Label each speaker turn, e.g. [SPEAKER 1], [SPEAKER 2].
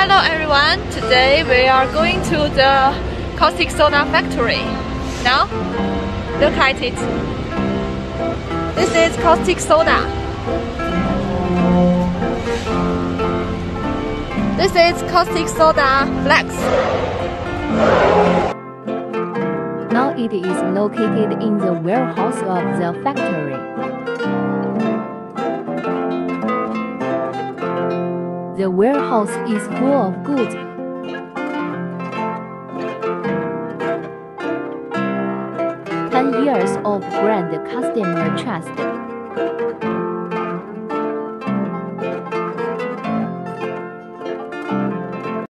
[SPEAKER 1] Hello everyone, today we are going to the caustic soda factory. Now, look at it. This is caustic soda. This is caustic soda flakes.
[SPEAKER 2] Now it is located in the warehouse of the factory. The warehouse is full of goods. "10 years of brand customer trust."